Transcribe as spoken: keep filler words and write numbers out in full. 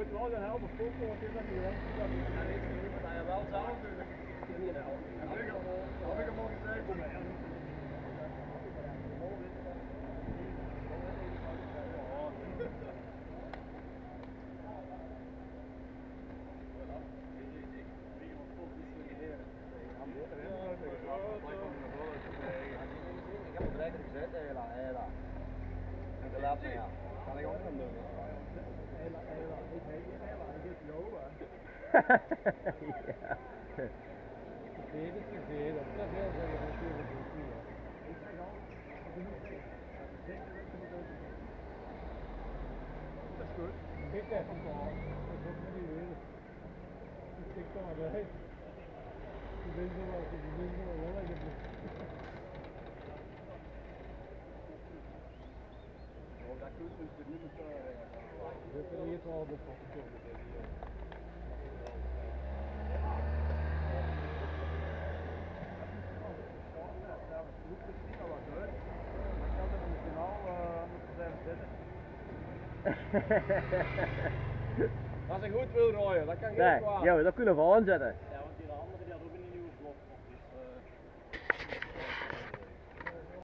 moet wel een helft voetbal, want dit is niet lang. Ja, dit is niet, maar hij wel zou natuurlijk. Heb ik hem al gezegd? Kom maar. Ja, kan ik ook gaan doen. Hela, hela, ik heet je hela, ik heet Joa. Ja. Tevreden is tevreden, dat wil zeggen natuurlijk niet. Ik zeg al, ik ben nog steeds. Zeker dat je moet doen. Dat is goed. Ik heb hem al, dat is ook niet weer. Ik tik toch maar bij. Ik ben zo wat, ik ben zo wel eigenlijk. Dat goed is het niet meer. Dit is niet wel de foto. Als ik goed wil rooien, dan kan ik niet kwaad. Ja, dat kunnen we aanzetten.